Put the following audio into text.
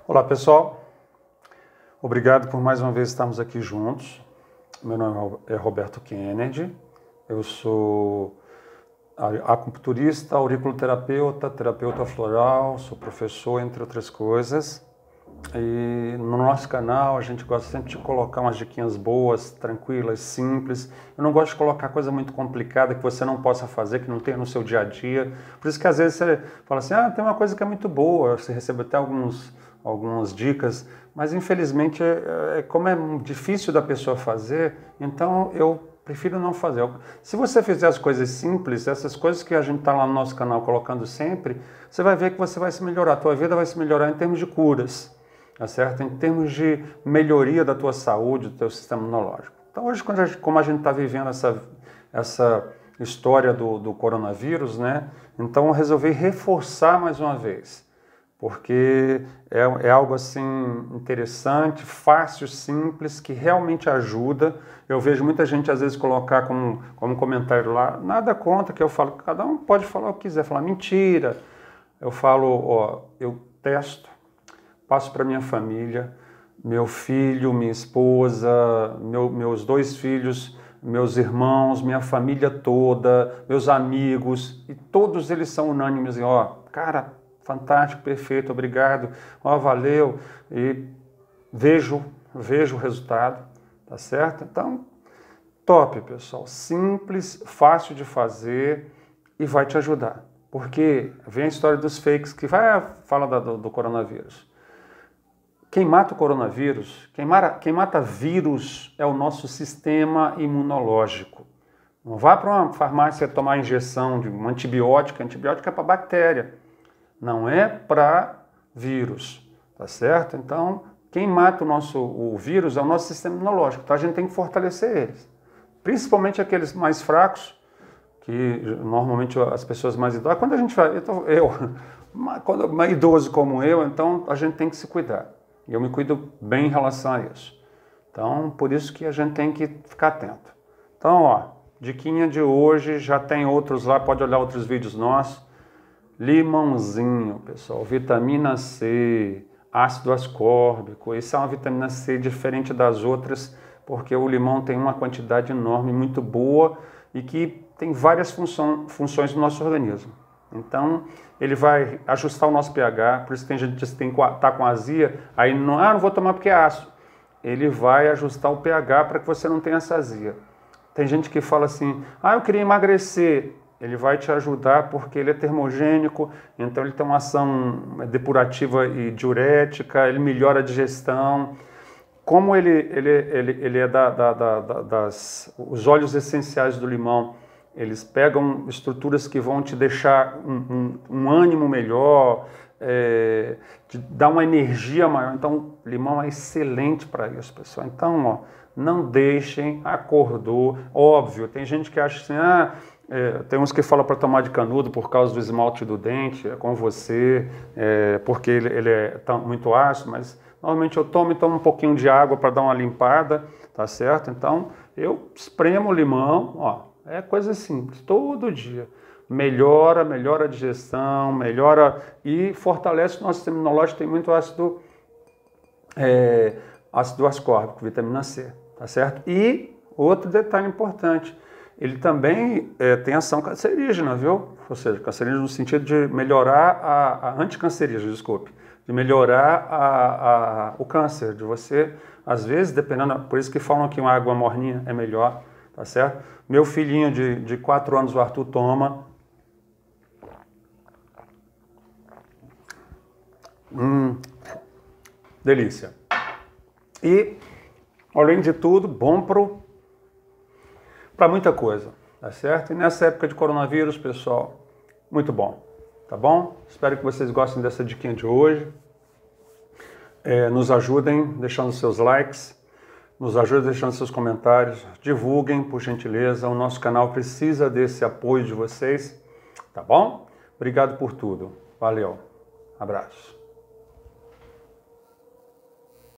Olá pessoal, obrigado por mais uma vez estarmos aqui juntos. Meu nome é Roberto Kennedy, eu sou acupunturista, auriculoterapeuta, terapeuta floral, sou professor, entre outras coisas. E no nosso canal a gente gosta sempre de colocar umas diquinhas boas, tranquilas, simples. Eu não gosto de colocar coisa muito complicada que você não possa fazer, que não tenha no seu dia a dia. Por isso que às vezes você fala assim, tem uma coisa que é muito boa, você recebe até algumas dicas, mas infelizmente como é difícil da pessoa fazer, então eu prefiro não fazer. Se você fizer as coisas simples, essas coisas que a gente está lá no nosso canal colocando sempre, você vai ver que você vai se melhorar, a tua vida vai se melhorar em termos de curas, tá certo? Em termos de melhoria da tua saúde, do teu sistema imunológico. Então hoje, como a gente está vivendo essa história do coronavírus, né? Então eu resolvi reforçar mais uma vez, porque é algo assim interessante, fácil, simples, que realmente ajuda. Eu vejo muita gente às vezes colocar como comentário lá, nada contra, que eu falo, cada um pode falar o que quiser, falar mentira. Eu falo, eu testo, passo para minha família, meu filho, minha esposa, meus dois filhos, meus irmãos, minha família toda, meus amigos, e todos eles são unânimes, cara, fantástico, perfeito, obrigado, valeu, e vejo o resultado, tá certo? Então, top, pessoal, simples, fácil de fazer e vai te ajudar, porque vem a história dos fakes que fala do coronavírus. Quem mata o coronavírus, quem mata vírus é o nosso sistema imunológico. Não vá para uma farmácia tomar injeção de um antibiótico é para bactéria. Não é para vírus, tá certo? Então, quem mata o vírus é o nosso sistema imunológico, então a gente tem que fortalecer eles. Principalmente aqueles mais fracos, que normalmente as pessoas mais idosas, quando a gente vai, quando é idoso como eu, então a gente tem que se cuidar. E eu me cuido bem em relação a isso. Então, por isso que a gente tem que ficar atento. Então, diquinha de hoje, já tem outros lá, pode olhar outros vídeos nossos. Limãozinho, pessoal, vitamina C, ácido ascórbico, isso é uma vitamina C diferente das outras, porque o limão tem uma quantidade enorme, muito boa, e que tem várias funções no nosso organismo. Então, ele vai ajustar o nosso pH, por isso que tem gente que tá com azia, aí não vou tomar porque é ácido. Ele vai ajustar o pH para que você não tenha essa azia. Tem gente que fala assim, eu queria emagrecer. Ele vai te ajudar porque ele é termogênico, então ele tem uma ação depurativa e diurética, ele melhora a digestão. Como ele é os óleos essenciais do limão, eles pegam estruturas que vão te deixar um ânimo melhor, te dar uma energia maior. Então, limão é excelente para isso, pessoal. Então, não deixem, acordou. Óbvio, tem gente que acha assim, tem uns que falam para tomar de canudo por causa do esmalte do dente, é com você, porque ele é muito ácido, mas normalmente eu tomo um pouquinho de água para dar uma limpada, tá certo? Então, eu espremo o limão, é coisa simples, todo dia. Melhora a digestão, melhora e fortalece o nosso sistema imunológico, tem muito ácido ascórbico, vitamina C, tá certo? E outro detalhe importante, ele também tem ação cancerígena, viu? Ou seja, cancerígena no sentido de melhorar anticancerígena, desculpe, de melhorar o câncer, de você, às vezes, dependendo, por isso que falam que uma água morninha é melhor, tá certo? Meu filhinho de 4 anos, o Arthur, toma. Delícia. E, além de tudo, bom para muita coisa, tá certo? E nessa época de coronavírus, pessoal, muito bom, tá bom? Espero que vocês gostem dessa diquinha de hoje. Nos ajudem deixando seus likes, nos ajudem deixando seus comentários, divulguem, por gentileza, o nosso canal precisa desse apoio de vocês, tá bom? Obrigado por tudo, valeu, abraço.